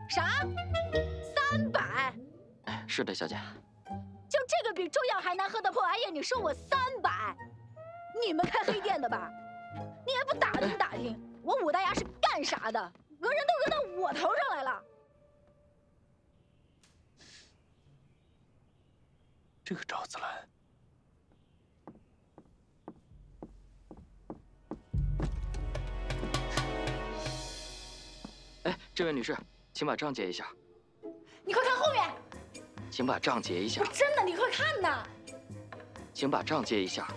啥？300？ 是的，小姐。 就这个比中药还难喝的破玩意，你收我300？你们开黑店的吧？你也不打听打听，我武大牙是干啥的？讹人都讹到我头上来了。 这个赵子兰， 哎，这位女士，请把账结一下。 你快看后面！ 请把账结一下。 真的，你快看呐！ 请把账结一下。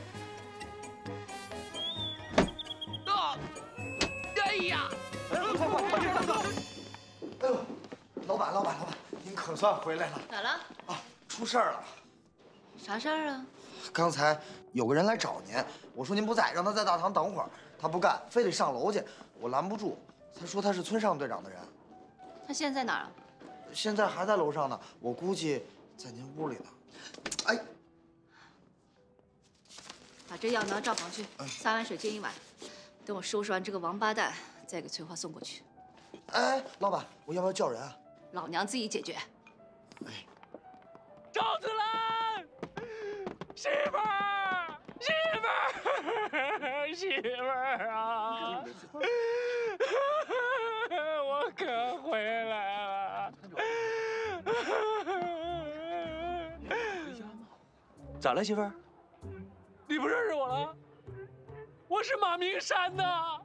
哎呀！ 快，把这个！哎呦，老板，您可算回来了。 咋了？ 啊，出事儿了。 啥事儿啊？ 刚才有个人来找您，我说您不在，让他在大堂等会儿，他不干，非得上楼去，我拦不住。他说他是村上队长的人。 他现在在哪儿啊？ 现在还在楼上呢，我估计在您屋里呢。哎， 把这药拿账房去，3碗水煎1碗。等我收拾完这个王八蛋，再给翠花送过去。 哎，老板，我要不要叫人啊？ 老娘自己解决。 哎， 赵子兰，媳妇儿，媳妇儿啊！我可回来了。咋了，媳妇儿？你不认识我了？我是马明山呐！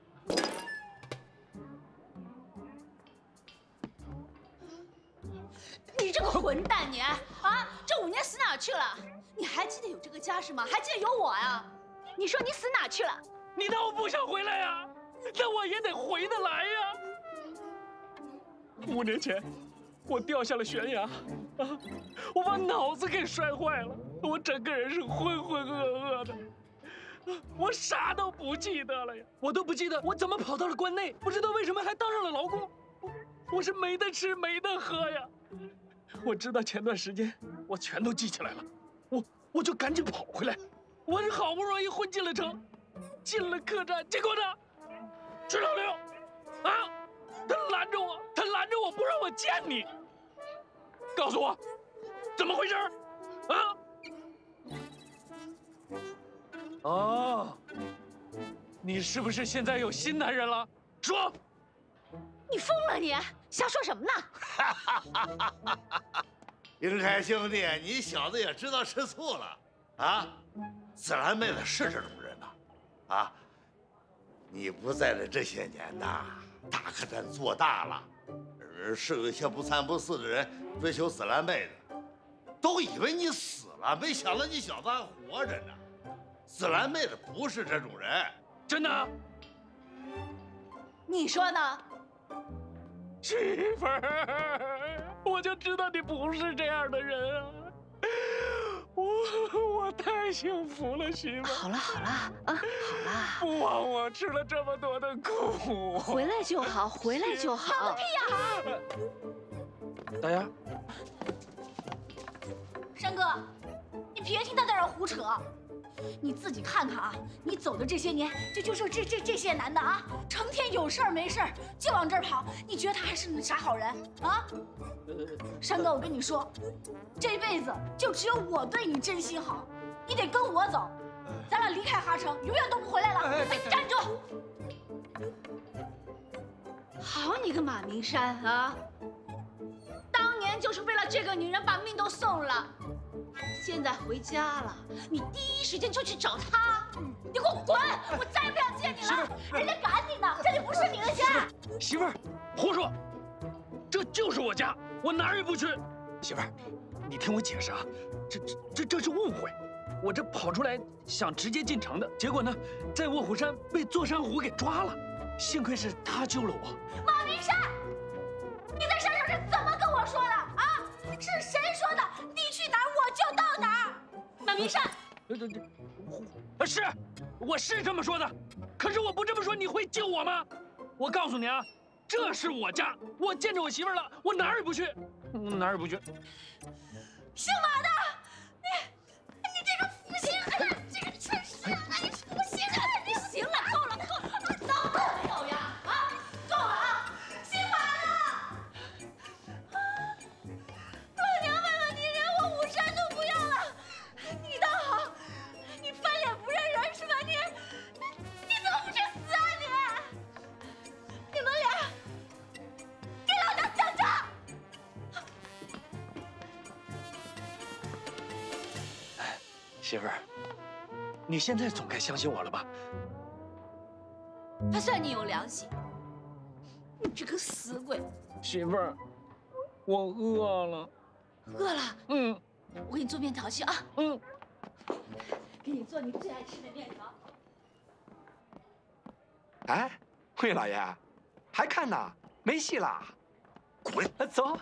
你这个混蛋，你啊！这5年死哪去了？你还记得有这个家是吗？还记得有我呀？你说你死哪去了？ 你当我不想回来呀？那我也得回得来呀。5年前，我掉下了悬崖，我把脑子给摔坏了，我整个人是浑浑噩噩的。我啥都不记得了呀，我都不记得我怎么跑到了关内，不知道为什么还当上了劳工，我是没得吃没得喝呀。我知道前段时间我全都记起来了，我就赶紧跑回来，我是好不容易混进了城，进了客栈，结果呢，徐老六，他拦着我不让我见你，告诉我怎么回事啊？哦，你是不是现在有新男人了？说！ 你疯了你！瞎说什么呢？ 英凯兄弟，你小子也知道吃醋了啊！紫兰妹子是这种人呐，你不在的这些年呐，大客栈做大了，是有一些不三不四的人追求紫兰妹子，都以为你死了，没想到你小子还活着呢。紫兰妹子不是这种人， 真的？ 你说呢？ 媳妇儿，我就知道你不是这样的人啊！我太幸福了，媳妇儿。 好了好了， 不枉我吃了这么多的苦。 回来就好，回来就好。 好个屁呀！ 大丫， 山哥，你别听他在这胡扯。你自己看看啊，你走的这些年，就是这些男的啊，成天有事儿没事儿就往这儿跑，你觉得他还是啥好人啊？山哥，我跟你说，这辈子就只有我对你真心好，你得跟我走，咱俩离开哈城，永远都不回来了。哎，站住！ 好你个马明山啊！当年就是为了这个女人把命都送了。现在回家了，你第一时间就去找她，你给我滚！我再也不想见你了！人家赶你呢，这里不是你的家。 媳妇儿，胡说，这就是我家，我哪儿也不去。媳妇儿，你听我解释啊，这是误会，我这跑出来想直接进城的，结果呢，在卧虎山被座山虎给抓了，幸亏是他救了我。 马明山，你在山上是怎么跟我说的啊？是谁说的？你去哪儿我就到哪儿。马明山， 我是这么说的，可是我不这么说，你会救我吗？我告诉你啊，这是我家，我见着我媳妇了，我哪儿也不去，哪儿也不去。 姓马的，你这个负心汉，这个真是，你负心汉！你行了，够了，脏了没有呀？啊，够了啊！姓马的， 媳妇儿，你现在总该相信我了吧？ 还算你有良心。你这个死鬼！ 媳妇儿，我饿了。 饿了？ 嗯我给你做面条去啊。 嗯。 给你做你最爱吃的面条。 哎，惠老爷，还看呢？没戏啦！滚，走。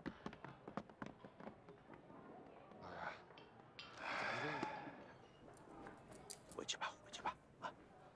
回去吧，回去吧。啊。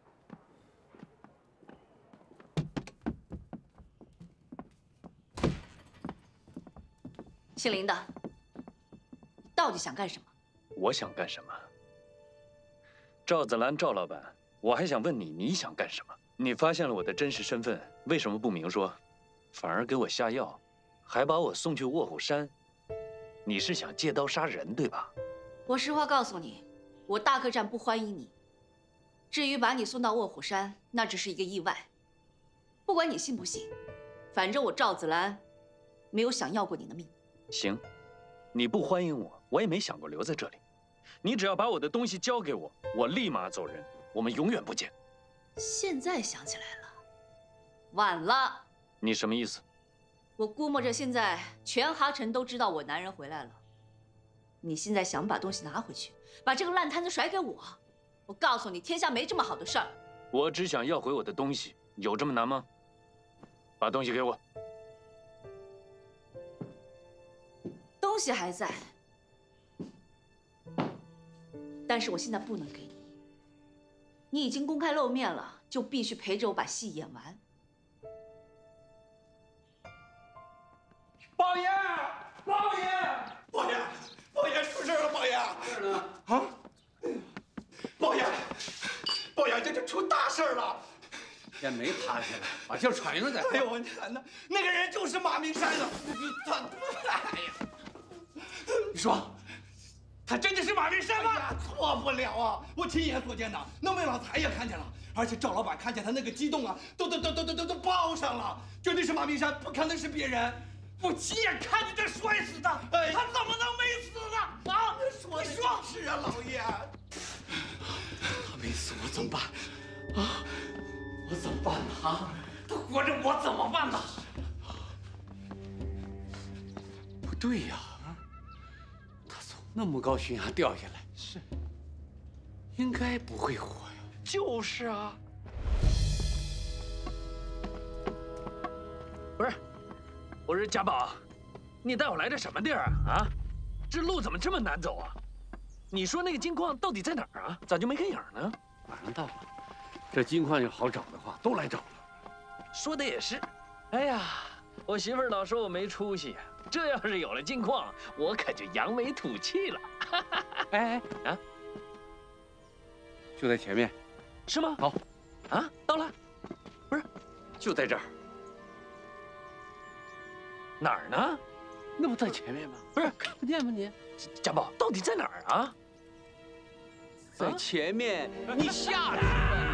姓林的，你到底想干什么？ 我想干什么？赵子兰，赵老板，我还想问你，你想干什么？你发现了我的真实身份，为什么不明说，反而给我下药，还把我送去卧虎山？你是想借刀杀人，对吧？ 我实话告诉你，我大客栈不欢迎你。至于把你送到卧虎山，那只是一个意外。不管你信不信，反正我赵子兰没有想要过你的命。 行，你不欢迎我，我也没想过留在这里。你只要把我的东西交给我，我立马走人，我们永远不见。 现在想起来了，晚了。 你什么意思？ 我估摸着现在全哈城都知道我男人回来了。你现在想把东西拿回去，把这个烂摊子甩给我，我告诉你，天下没这么好的事儿。 我只想要回我的东西，有这么难吗？把东西给我。 东西还在，但是我现在不能给你。你已经公开露面了，就必须陪着我把戏演完。 包爷，包爷，包爷，包爷出事了，包爷！事呢？啊！包爷，包爷，这出大事了！ 先没趴下来，把劲喘上再。 哎呦我天哪！那个人就是马明山啊！他，哎呀！你说，他真的是马明山吗？哎呀，错不了啊！我亲眼所见的，那魏老财也看见了，而且赵老板看见他那个激动啊，都报上了，绝对是马明山，不可能是别人。我亲眼看见他摔死的，哎，他怎么能没死呢？啊！你说是啊，老爷。 他没死，我怎么办？啊！我怎么办呢？啊！他活着，我怎么办呢？不对呀！他从那么高悬崖掉下来，是应该不会活呀。 就是啊。 不是，我说家宝，你带我来这什么地儿啊？啊，这路怎么这么难走啊？你说那个金矿到底在哪儿啊？咋就没看影呢？ 晚上到了，这金矿要好找的话，都来找了。 说的也是。哎呀，我媳妇儿老说我没出息呀。这要是有了金矿，我可就扬眉吐气了。 哎啊，就在前面， 是吗？ 好， 啊，到了，不是， 就在这儿。 哪儿呢？ 那不在前面吗？ 不是， 看不见吗你？ 家宝，到底在哪儿啊？ 在前面，你下来。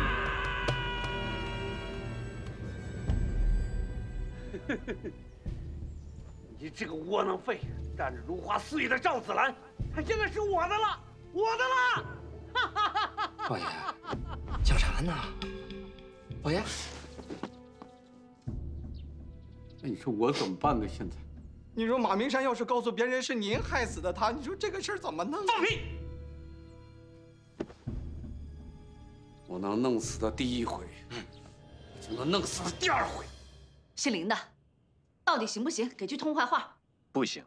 你这个窝囊废，占着如花似玉的赵子兰，她现在是我的了，我的了！ 宝爷，叫啥呢？宝爷， 那你说我怎么办呢？现在， 你说马明山要是告诉别人是您害死的他，你说这个事儿怎么弄？ 放屁！我能弄死他第一回，我就能弄死他第二回。 姓林的，到底行不行？给句痛快话。 不行，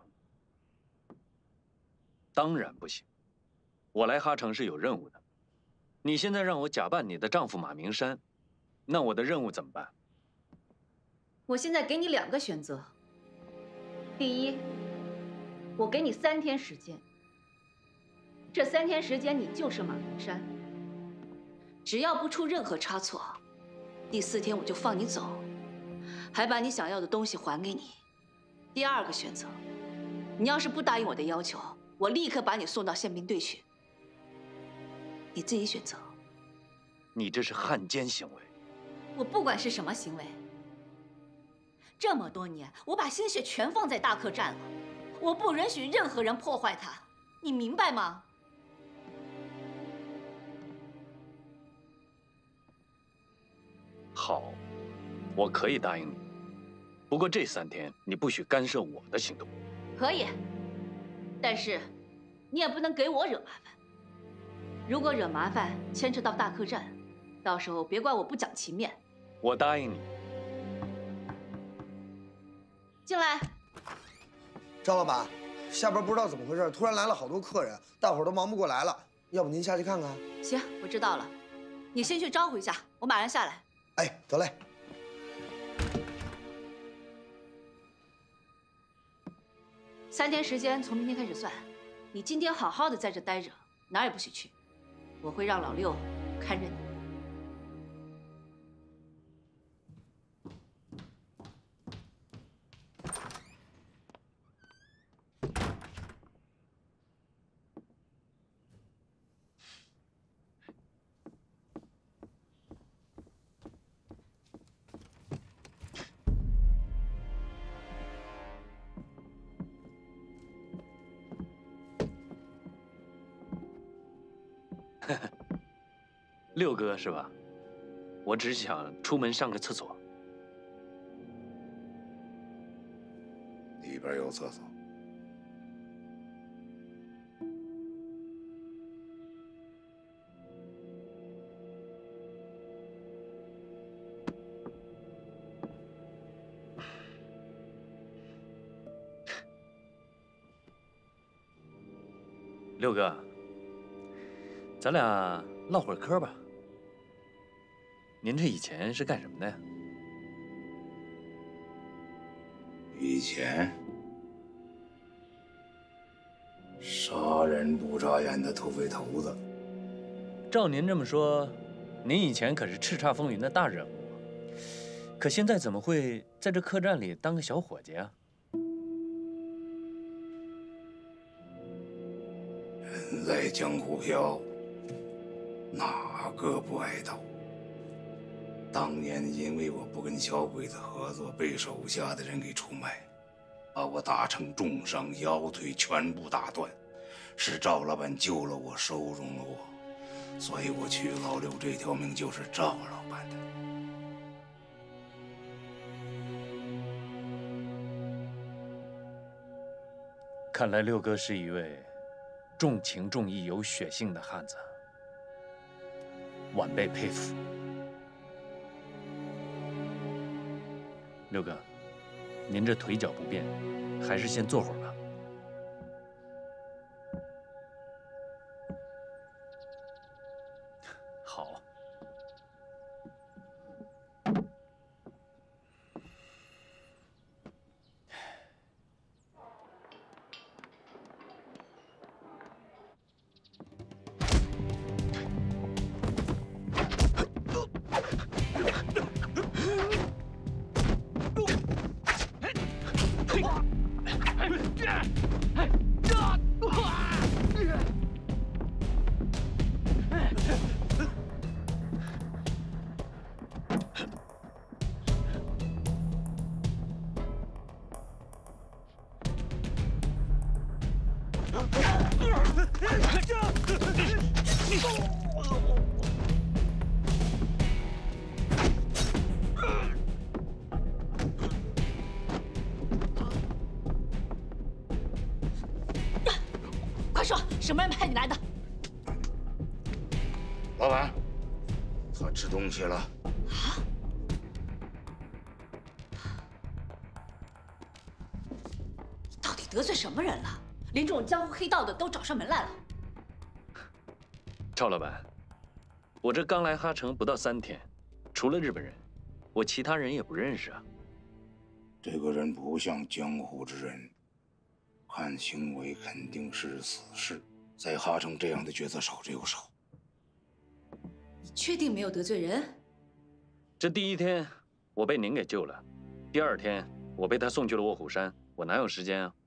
当然不行。我来哈城是有任务的。你现在让我假扮你的丈夫马明山，那我的任务怎么办？ 我现在给你2个选择。第一，我给你3天时间。这3天时间，你就是马明山。只要不出任何差错，第4天我就放你走，还把你想要的东西还给你。第2个选择，你要是不答应我的要求，我立刻把你送到宪兵队去。你自己选择。 你这是汉奸行为。 我不管是什么行为，这么多年，我把心血全放在大客栈了，我不允许任何人破坏它，你明白吗？ 好，我可以答应你。不过这3天你不许干涉我的行动。 可以，但是你也不能给我惹麻烦。如果惹麻烦牵扯到大客栈，到时候别怪我不讲情面。 我答应你。 进来。 张老板，下边不知道怎么回事，突然来了好多客人，大伙儿都忙不过来了。要不您下去看看？ 行，我知道了。你先去招呼一下，我马上下来。 哎，得嘞。 3天时间，从明天开始算。你今天好好的在这待着，哪儿也不许去。我会让老六看着你。 六哥是吧？我只想出门上个厕所。 里边有厕所。 六哥，咱俩唠会儿嗑吧。您这以前是干什么的呀？ 以前杀人不眨眼的土匪头子。 照您这么说，您以前可是叱咤风云的大人物，可现在怎么会在这客栈里当个小伙计啊？ 人在江湖飘，哪个不挨刀？当年因为我不跟小鬼子合作，被手下的人给出卖，把我打成重伤，腰腿全部打断。是赵老板救了我，收容了我，所以我娶老六这条命就是赵老板的。 看来六哥是一位重情重义、有血性的汉子，晚辈佩服。六哥，您这腿脚不便，还是先坐会儿吧。好。 快说，什么人派你来的？ 老板，他吃东西了。 啊？到底得罪什么人了？连这种江湖黑道的都找上门来了。 赵老板，我这刚来哈城不到3天，除了日本人，我其他人也不认识啊。 这个人不像江湖之人，看行为肯定是死士，在哈城这样的角色少之又少。 你确定没有得罪人？ 这第1天我被您给救了，第2天我被他送去了卧虎山，我哪有时间啊？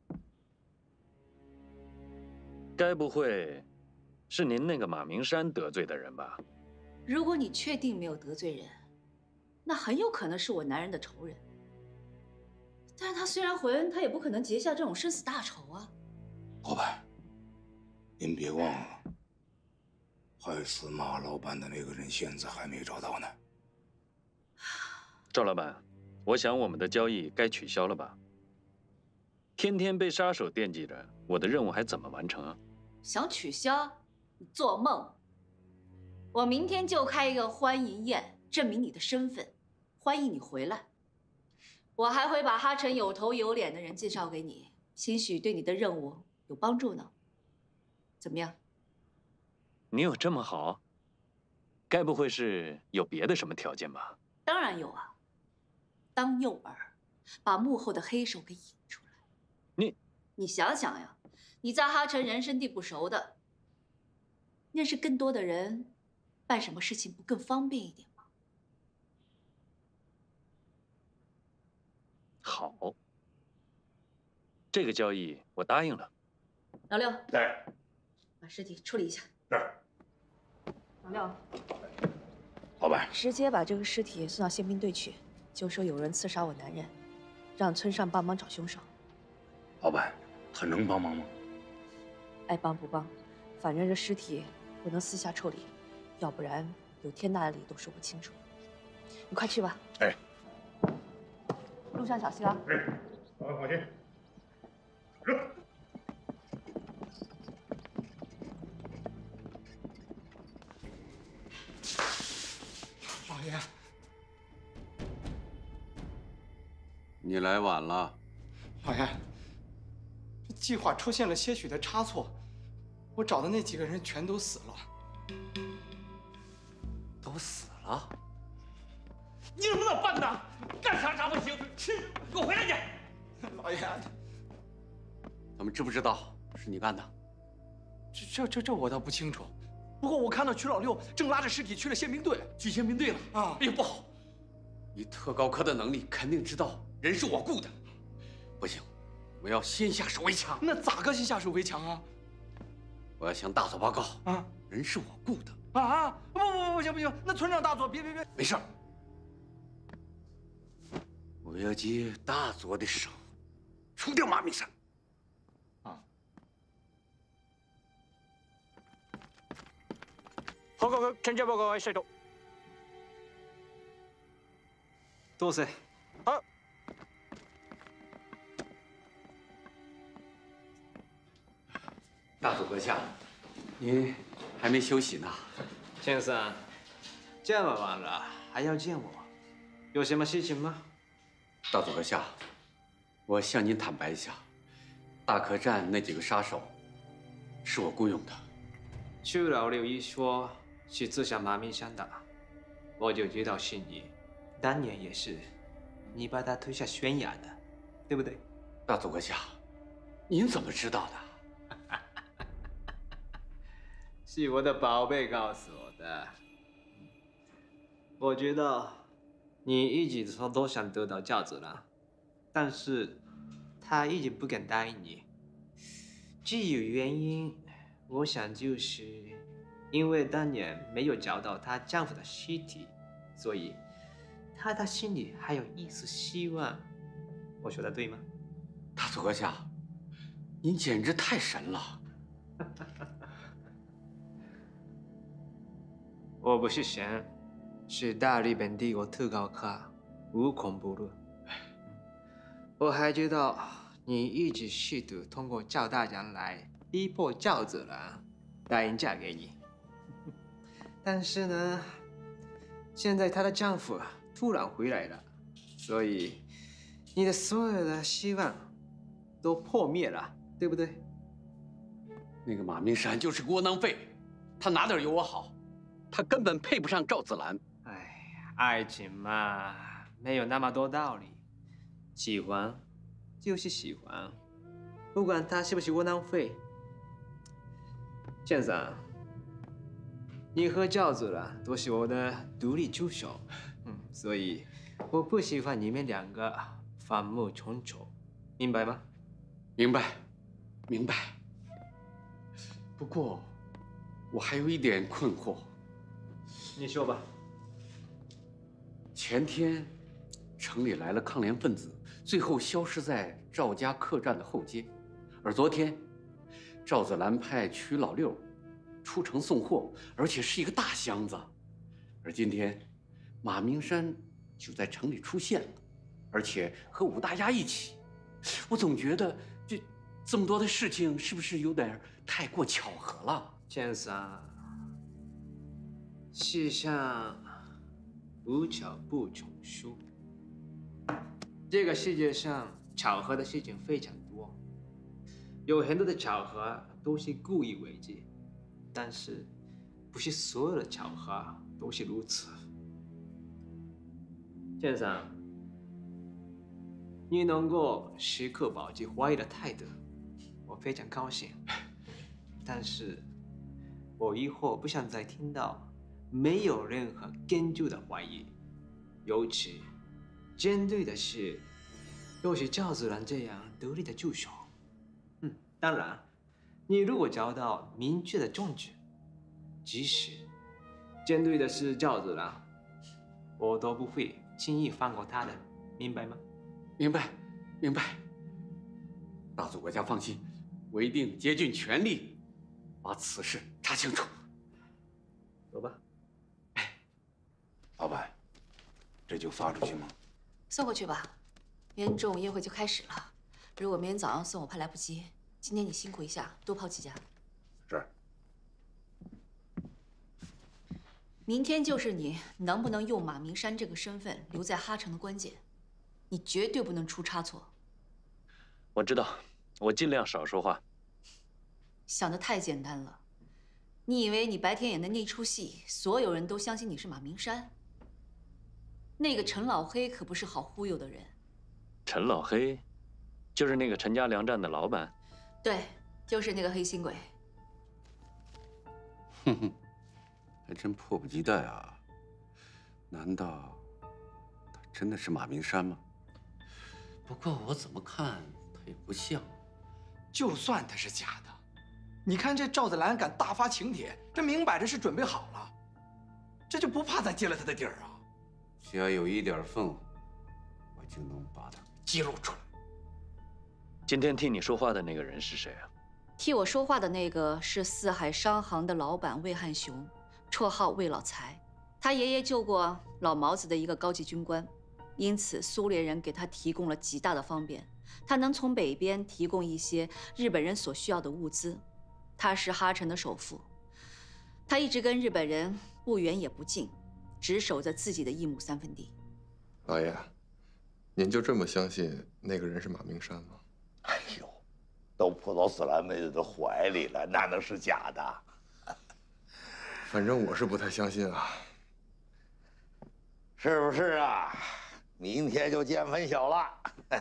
该不会是您那个马明山得罪的人吧？ 如果你确定没有得罪人，那很有可能是我男人的仇人。但是他虽然混，他也不可能结下这种生死大仇啊。 老板，您别忘了，害死马老板的那个人现在还没找到呢。 赵老板，我想我们的交易该取消了吧？天天被杀手惦记着，我的任务还怎么完成啊？ 想取消？你做梦！我明天就开一个欢迎宴，证明你的身份，欢迎你回来。我还会把哈城有头有脸的人介绍给你，兴许对你的任务有帮助呢。怎么样？ 你有这么好？该不会是有别的什么条件吧？ 当然有啊，当诱饵，把幕后的黑手给引出来。你想想呀，你在哈城人生地不熟的，认识更多的人，办什么事情不更方便一点吗？ 好，这个交易我答应了。 老六， 在把尸体处理一下。 是。 老六， 老板， 直接把这个尸体送到宪兵队去，就说有人刺杀我男人，让村上帮忙找凶手。 老板，他能帮忙吗？ 爱帮不帮，反正这尸体不能私下处理，要不然有天大的理都说不清楚。你快去吧。 哎。 路上小心啊。 哎，老板放心。热。 老爷， 你来晚了。 老爷，这计划出现了些许的差错，我找的那几个人全都死了。 都死了？ 你能不能办呢？干啥不行，吃，给我回来去！老爷， 他们知不知道是你干的？ 这我倒不清楚。不过我看到曲老六正拉着尸体去了宪兵队，去宪兵队了啊！哎呀，不好！ 以特高科的能力，肯定知道人是我雇的。不行，我要先下手为强。 那咋个先下手为强啊？ 我要向大佐报告啊， 人是我雇的。 不行！那村长大佐，别！ 没事儿。我要借大佐的手，除掉马明山。 報告，陳長報告喺隧道。多謝。好。 大佐阁下，您还没休息呢。 先生，这么晚了还要见我，有什么事情吗？ 大佐阁下，我向您坦白一下，大客栈那几个杀手是我雇佣的。 曲老六一说是刺杀马明山的，我就知道是你。当年也是你把他推下悬崖的，对不对？ 大佐阁下，您怎么知道的？ 是我的宝贝告诉我的。我觉得你一直都想得到赵子兰，但是他一直不敢答应你。至于原因，我想就是因为当年没有找到她丈夫的尸体，所以她的心里还有一丝希望。我说的对吗？ 大佐阁下，您简直太神了。 我不是神，是大日本帝国特高科，无孔不入。我还知道你一直试图通过赵大人来逼迫赵子兰答应嫁给你，但是呢，现在她的丈夫突然回来了，所以你的所有的希望都破灭了，对不对？ 那个马明山就是个窝囊废，他哪点有我好？他根本配不上赵子兰。 哎呀，爱情嘛，没有那么多道理。喜欢就是喜欢，不管他是不是窝囊废。先生，你和赵子兰都是我的独立助手，所以我不喜欢你们两个反目成仇，明白吗？ 明白，明白。不过，我还有一点困惑。 你说吧。 前天，城里来了抗联分子，最后消失在赵家客栈的后街。而昨天，赵子兰派曲老六出城送货，而且是一个大箱子。而今天，马明山就在城里出现了，而且和武大丫一起。我总觉得这么多的事情是不是有点太过巧合了？ 剑三，世上无巧不成书。这个世界上巧合的事情非常多，有很多的巧合都是故意为之，但是不是所有的巧合都是如此。剑三，你能够时刻保持怀疑的态度，我非常高兴。但是，我以后不想再听到没有任何根据的怀疑，尤其针对的是又是赵子然这样得力的助手。当然，你如果找到明确的证据，即使针对的是赵子然，我都不会轻易放过他的，明白吗？ 明白，明白。大祖国家放心，我一定竭尽全力把此事查清楚。 走吧。 老板，这就发出去吗？ 送过去吧，明天中午宴会就开始了。如果明天早上送，我怕来不及。今天你辛苦一下，多跑几家。 是。 明天就是你能不能用马明山这个身份留在哈城的关键，你绝对不能出差错。 我知道，我尽量少说话。 想得太简单了，你以为你白天演的那出戏，所有人都相信你是马明山？那个陈老黑可不是好忽悠的人。 陈老黑，就是那个陈家粮站的老板。 对，就是那个黑心鬼。 哼哼，还真迫不及待啊！难道他真的是马明山吗？不过我怎么看他也不像。 就算他是假的，你看这赵子兰敢大发请帖，这明摆着是准备好了，这就不怕咱揭了他的底儿啊？ 只要有一点缝，我就能把他揭露出来。 今天替你说话的那个人是谁啊？ 替我说话的那个是四海商行的老板魏汉雄，绰号魏老财。他爷爷救过老毛子的一个高级军官，因此苏联人给他提供了极大的方便，他能从北边提供一些日本人所需要的物资。他是哈城的首富，他一直跟日本人不远也不近，只守着自己的1亩3分地。 老爷，您就这么相信那个人是马明山吗？ 哎呦，都扑到死兰妹子的怀里了，哪能是假的？ 反正我是不太相信啊。 是不是啊？明天就见分晓了。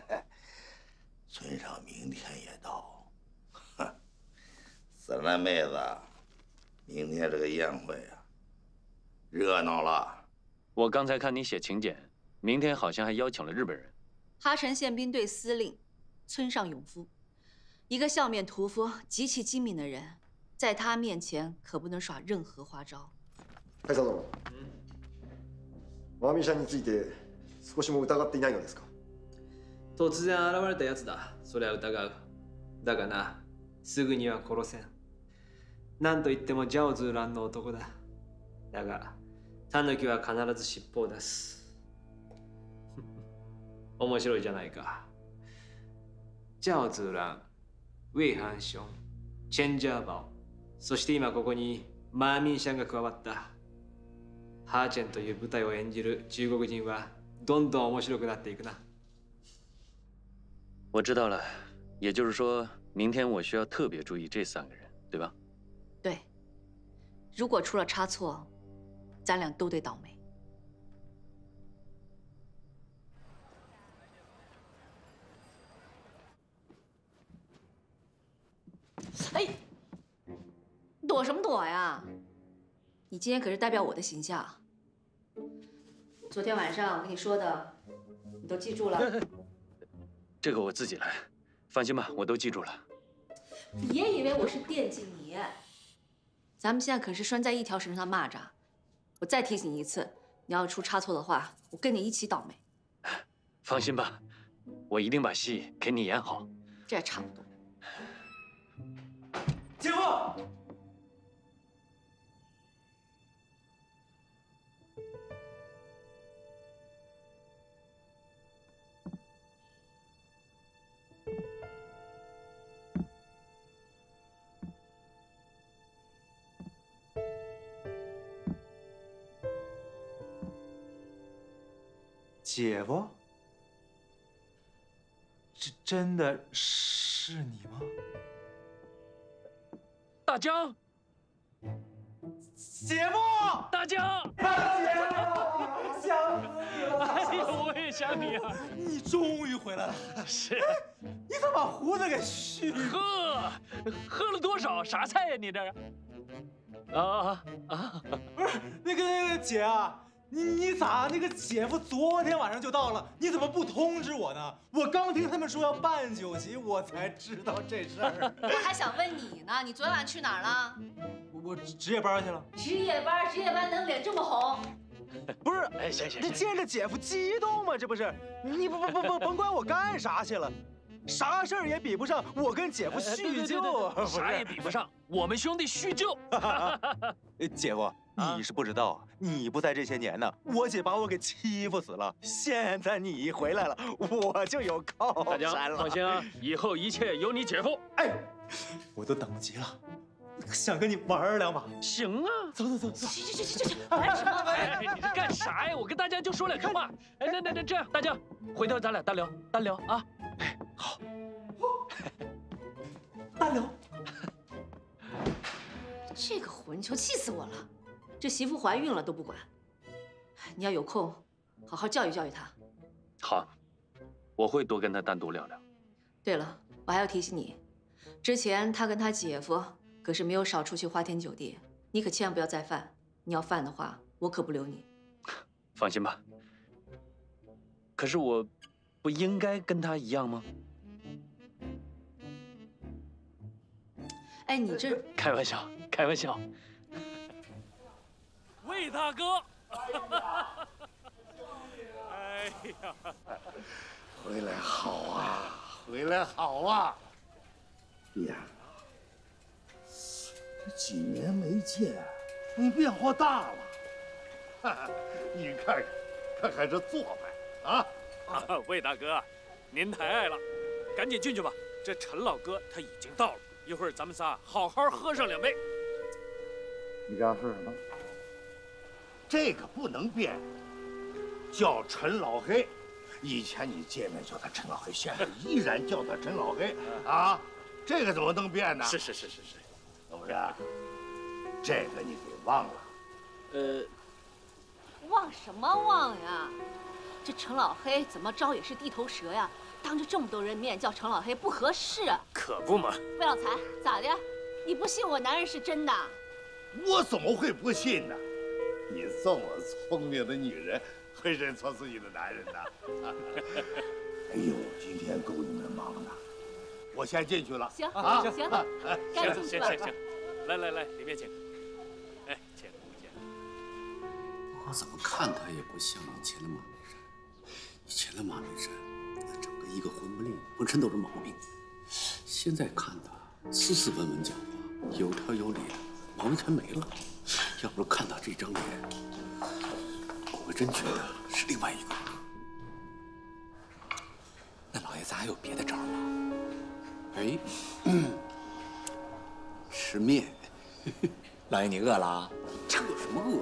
村上明天也到。死兰妹子，明天这个宴会啊，热闹了。 我刚才看你写请柬，明天好像还邀请了日本人。 哈城宪兵队司令村上永夫，一个笑面屠夫，极其精明的人，在他面前可不能耍任何花招。 大佐殿、マミシャンについて少しも疑っていないのですか？ 突然現れたやつだ。それは疑う。だがな、すぐには殺せん。何と言ってもジャオズーランの男だ。だが、タヌキは必ず尻尾を出す。面白いじゃないか。ジャオズーラン、ウェイハンション、チェンジャーバオ、そして今ここにマーミンシャンが加わった。ハーチェンという舞台を演じる中国人はどんどん面白くなっていくな。 我知道了，也就是说，明天我需要特别注意这3个人，对吧？ 对，如果出了差错，咱俩都得倒霉。哎，躲什么躲呀？你今天可是代表我的形象。昨天晚上我跟你说的，你都记住了？ 这个我自己来，放心吧，我都记住了。 别以为我是惦记你，咱们现在可是拴在一条绳上蚂蚱。我再提醒你一次，你要出差错的话，我跟你一起倒霉。 放心吧，我一定把戏给你演好。 这还差不多。 姐夫， 姐夫？这真的是你吗？ 大江， 姐夫， 大江， 姐夫，想死你了！ 哎呦，我也想你啊！ 你终于回来了。 是， 你怎么把胡子给续？ 喝了多少？啥菜呀？你这？ 不是那个姐啊，你咋那个姐夫昨天晚上就到了？你怎么不通知我呢？我刚听他们说要办酒席，我才知道这事儿。 我还想问你呢，你昨晚去哪儿了？ 我值夜班去了。 值夜班能脸这么红？ 不是， 哎，行， 这见着姐夫激动嘛，这不是？你甭管我干啥去了，啥事儿也比不上我跟姐夫叙旧， 啥也比不上我们兄弟叙旧。 姐夫，你是不知道啊，你不在这些年呢，我姐把我给欺负死了。现在你一回来了，我就有靠山了。 放心啊，以后一切有你姐夫。 哎，我都等不及了。想跟你玩两把， 行啊， 走， 去，玩什么？ 哎，你这干啥呀？我跟大家就说两句话。哎，那这样，大家回头咱俩单聊啊。哎，好， 单聊。 这个混球气死我了！这媳妇怀孕了都不管，你要有空好好教育教育她。 好，我会多跟她单独聊聊。 对了，我还要提醒你，之前她跟她姐夫可是没有少出去花天酒地，你可千万不要再犯。你要犯的话，我可不留你。 放心吧。可是我不应该跟他一样吗？ 哎，你这…… 开玩笑。魏大哥， 哎呀，回来好啊，回来好啊！爹。这几年没见，你变化大了。你看看这做派啊！ 魏大哥，您抬爱了，赶紧进去吧。这陈老哥他已经到了，一会儿咱们仨好好喝上2杯。 你刚说什么？这个不能变，叫陈老黑。以前你见面叫他陈老黑，现在依然叫他陈老黑啊！这个怎么能变呢？ 是。 怎么着？这个你给忘了？ 忘什么忘呀？这陈老黑怎么着也是地头蛇呀！当着这么多人面叫陈老黑不合适。 可不嘛。 魏老财，咋的？你不信我男人是真的？ 我怎么会不信呢？你这么聪明的女人，会认错自己的男人的？哎呦，今天够你们忙的。我先进去了。 行， 行， 该进去了。 行，来，里面请。哎，请。 我怎么看他也不像以前的马明山。以前的马明山，那整个一个混不吝，浑身都是毛病。现在看他斯斯文文讲话，有条有理，毛病全没了。要不是看他这张脸，我真觉得是另外一个人。 那老爷子还有别的招吗？ 哎，吃面。 老爷，你饿了啊？ 这有什么饿？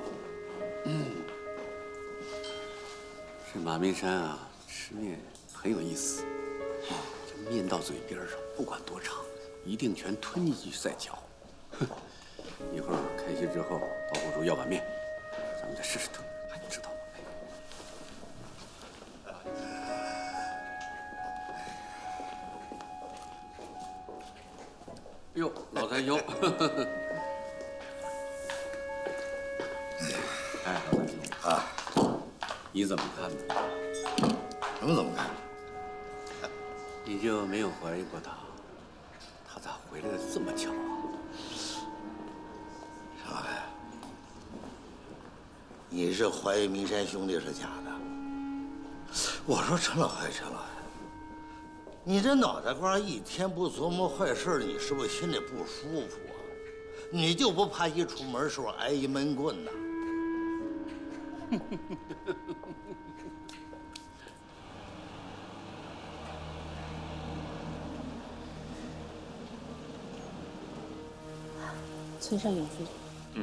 这马明山啊，吃面很有意思。这面到嘴边上，不管多长，一定全吞进去再嚼。一会儿开席之后，老火厨要碗面，咱们再试试吞，你知道吗？哟，老财兄。哎，老财兄啊，你怎么看呢？ 怎么看？ 你就没有怀疑过他咋回来的这么巧啊？ 少海，你是怀疑明山兄弟是假的？我说陈老海，你这脑袋瓜一天不琢磨坏事，你是不是心里不舒服啊？你就不怕一出门时候挨一闷棍呐？ 村上有夫。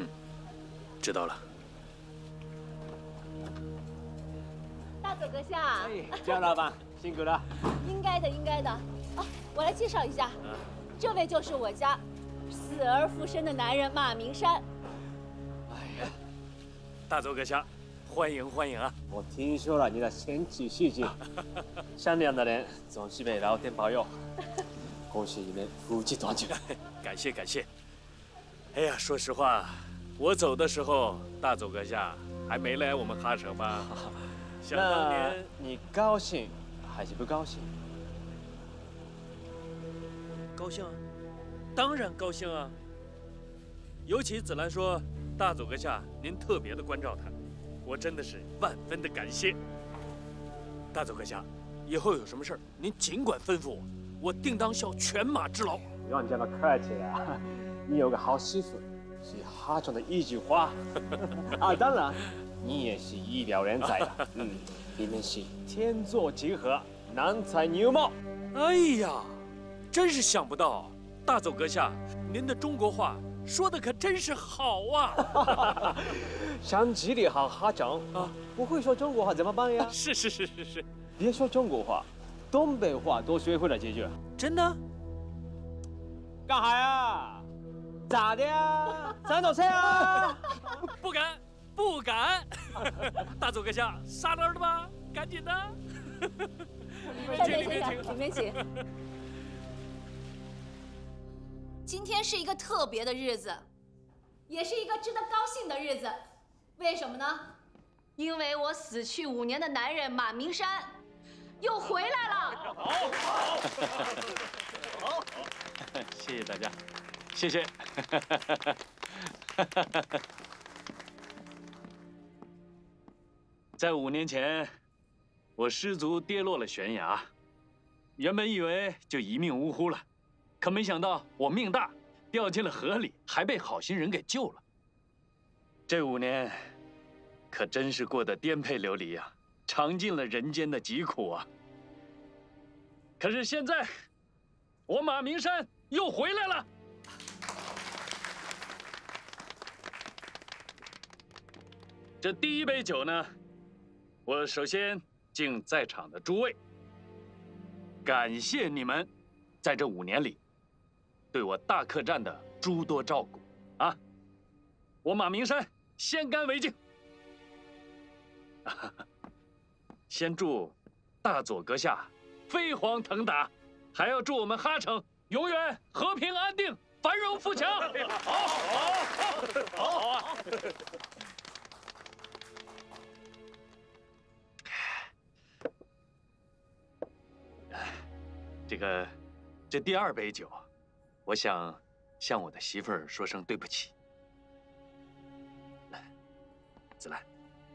知道了。 大佐阁下， 姜老板辛苦了。 应该的，应该的。啊，我来介绍一下，这位就是我家死而复生的男人马明山。 哎呀，大佐阁下，欢迎欢迎啊！ 我听说了你的神奇事迹，善良的人总是被老天保佑。恭喜你们夫妻团聚。 感谢感谢。哎呀，说实话，我走的时候，大佐阁下还没来我们哈城吧？想当那年， 你高兴还是不高兴？ 高兴啊，当然高兴啊。尤其子兰说，大佐阁下您特别的关照他，我真的是万分的感谢。大佐阁下，以后有什么事儿您尽管吩咐我，我定当效犬马之劳。 不用这么客气了，你有个好媳妇，是哈城的一句话。啊，当然，你也是医疗人才了。你们是天作之合，男才女貌。 哎呀，真是想不到，大佐阁下，您的中国话说的可真是好啊！ 想治理好哈城啊，不会说中国话怎么办呀？ 是， 别说中国话，东北话都学会了几句。 真的？ 干哈呀？咋的呀？想走车啊？ 不敢！大佐阁下，杀人了吧？赶紧的！ 里面请。今天是一个特别的日子，也是一个值得高兴的日子。为什么呢？因为我死去5年的男人马明山又回来了。 好，谢谢大家，谢谢。在5年前，我失足跌落了悬崖，原本以为就一命呜呼了，可没想到我命大，掉进了河里，还被好心人给救了。这5年，可真是过得颠沛流离呀，尝尽了人间的疾苦啊。可是现在，我马明山又回来了。这第一杯酒呢，我首先敬在场的诸位，感谢你们在这5年里对我大客栈的诸多照顾啊！我马明山先干为敬。先祝大佐阁下飞黄腾达，还要祝我们哈城永远和平安定、繁荣富强。好啊！这第2杯酒，我想向我的媳妇儿说声对不起。来，子兰，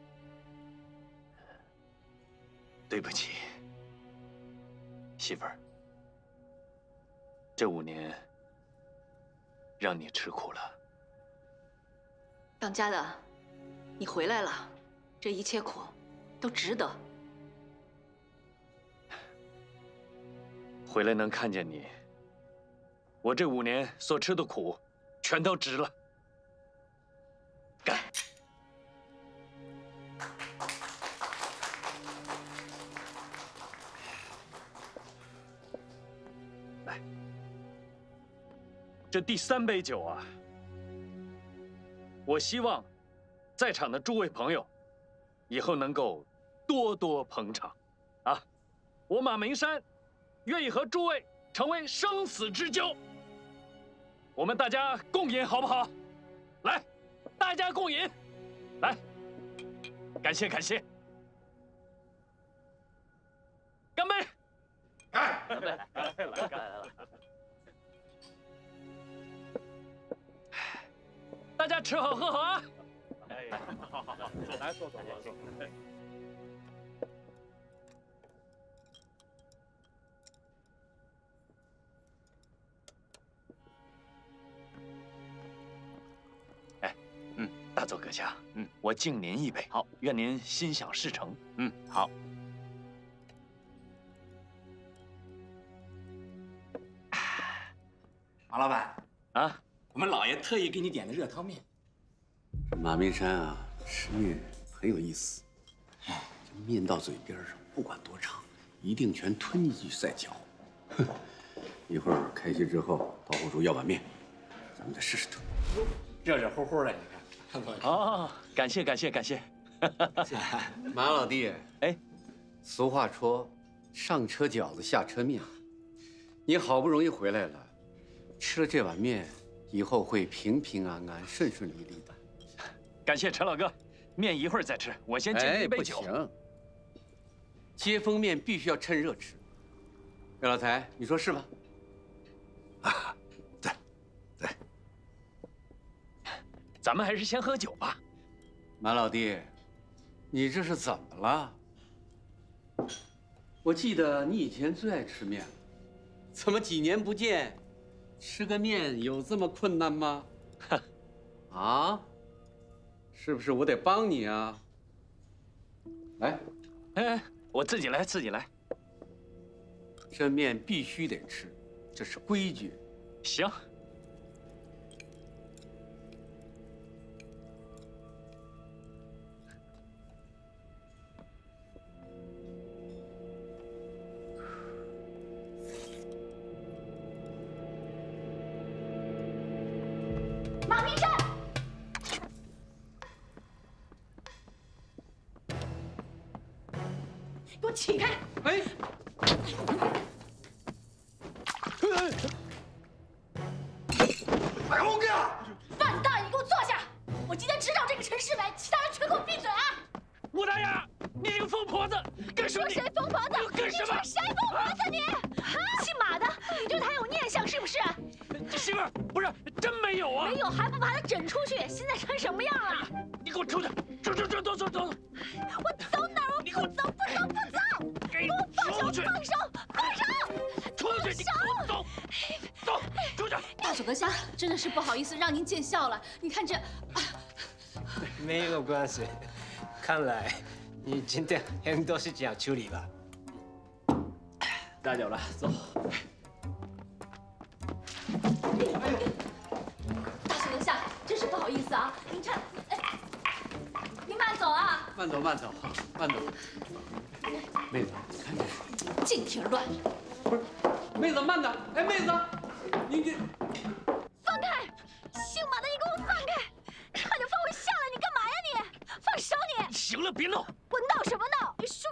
对不起，媳妇儿，这5年让你吃苦了。 当家的，你回来了，这一切苦都值得。 回来能看见你，我这5年所吃的苦，全都值了。干！来，这第3杯酒啊，我希望在场的诸位朋友，以后能够多多捧场，啊！我马明山愿意和诸位成为生死之交，我们大家共饮好不好？来，大家共饮，来，感谢感谢，干杯！干杯！来！大家吃好喝好啊！哎，好，来坐。大佐阁下，我敬您一杯。好，愿您心想事成。好。 马老板啊， 我们老爷特意给你点的热汤面。 马明山啊，吃面很有意思，这面到嘴边上， 不管多长，一定全吞进去再嚼。哼，一会儿开席之后，到后厨要碗面，咱们再试试它。 热热乎乎的，你看。 哦，感谢感谢感谢。 马老弟， 哎， 俗话说，上车饺子下车面。你好不容易回来了，吃了这碗面，以后会平平安安、顺顺利利的。 感谢陈老哥，面一会儿再吃，我先敬你一杯酒。 不行，接风面必须要趁热吃。魏老财，你说是吧？ 啊，对，对。 咱们还是先喝酒吧。 马老弟，你这是怎么了？我记得你以前最爱吃面了，怎么几年不见，吃个面有这么困难吗？啊？是不是我得帮你啊？来， 哎，我自己来，自己来。 这面必须得吃，这是规矩。 行。 马明山，给我起开！ 哎， 哎，红哥， 范大，你给我坐下！我今天只找这个陈世美，其他人全给我闭嘴啊！ 吴大爷，你这个疯婆子，干什么？ 你说谁疯婆子？ 干什么？ 你说谁疯婆子你？姓马的，你对他有念想是不是？ 媳妇儿，不是真没有啊！ 没有还不把他整出去？现在成什么样了？ 你给我出去！走！ 我走哪儿？我不走，不走，不走！ 给我放手！ 出去！ 放手！放手！ 出去！你给我走！走！出去！ 大手阁下，真的是不好意思让您见笑了。你看这， 没有关系，看来你今天很多事情要处理吧。大酒了，走。 大手阁下，真是不好意思啊！您看，您慢走啊！ 慢走，慢走，慢走。妹子，你看这是净添乱。 不是？妹子，慢点！哎，妹子，你放开！姓马的，你给我放开！差点放我下来，你干嘛呀你？放手你！ 行了，别闹！ 我闹什么闹？你说，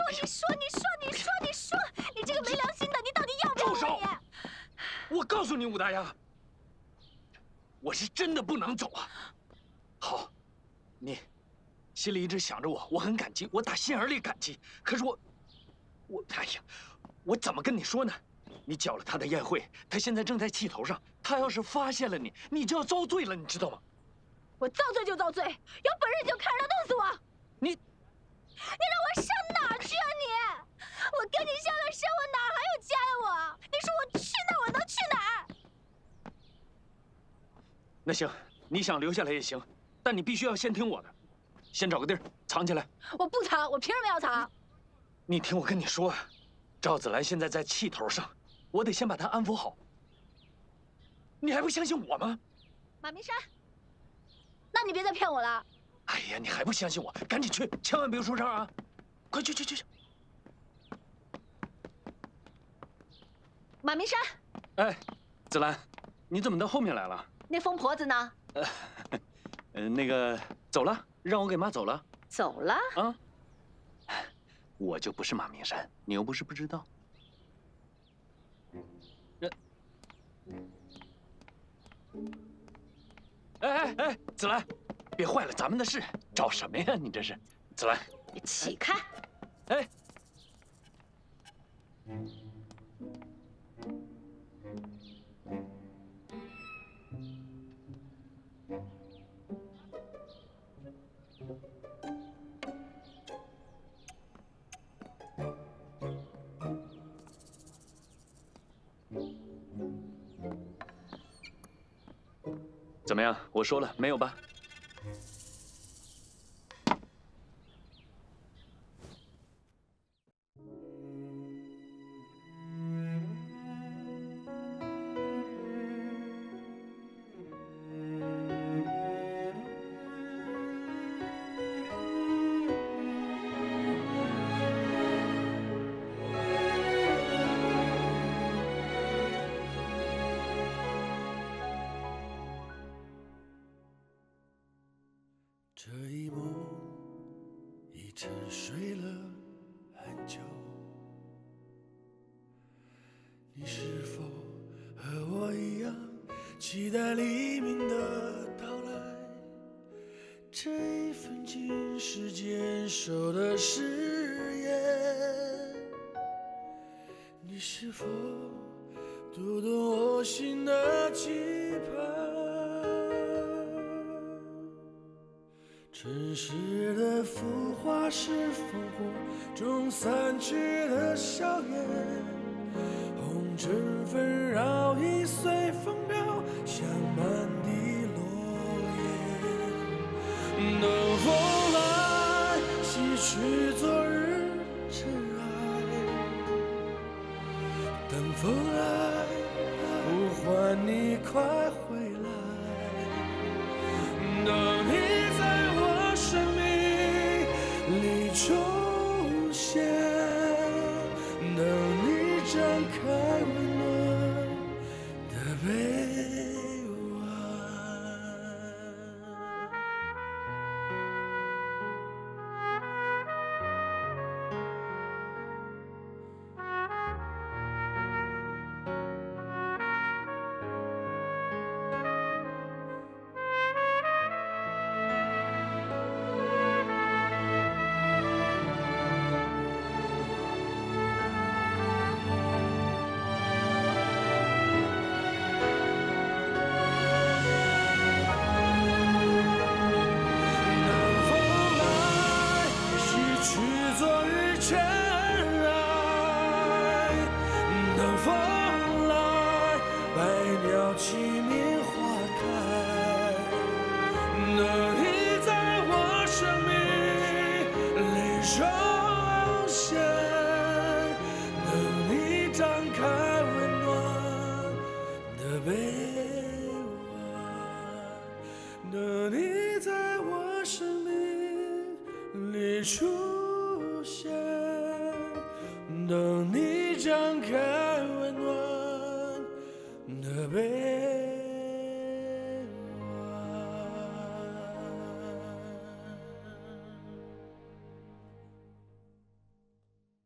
你这个没良心的，你到底要不要住手！ 你？ 我告诉你，武大爷，我是真的不能走啊。好，你心里一直想着我，我很感激，我打心眼里感激。可是哎呀，我怎么跟你说呢？你搅了他的宴会，他现在正在气头上，他要是发现了你，你就要遭罪了，你知道吗？ 我遭罪就遭罪，有本事就看着他弄死我！ 你让我上哪儿去啊你？我跟你下了山，我哪还有家呀我？你说我去哪儿，我能去哪儿？ 那行，你想留下来也行，但你必须要先听我的，先找个地儿藏起来。 我不藏，我凭什么要藏？ 你听我跟你说啊，赵子兰现在在气头上，我得先把她安抚好。你还不相信我吗？ 马明山，那你别再骗我了。 哎呀，你还不相信我？赶紧去，千万别出事啊！快去！ 马明山， 哎，子兰，你怎么到后面来了？ 那疯婆子呢？ 那个走了，让我给妈走了。 走了啊？我就不是马明山，你又不是不知道。哎，子兰，别坏了咱们的事，找什么呀？你这是，子兰， 你起开！ 哎。怎么样？我说了没有吧？ 沉睡了很久，你是否和我一样期待黎明的到来？这一份今世坚守的誓言，你是否读懂我心的期盼？尘世的浮华是烽火中散去的硝烟，红尘纷扰已随风飘，像满地落叶。等风来，洗去昨日尘埃；等风来，呼唤你快回来。等你在我生命里出现，等你张开温暖的臂弯。齐鸣花开，等你在我生命里出现，等你张开温暖的臂弯，等你在我生命里出现，等你张开温暖的臂。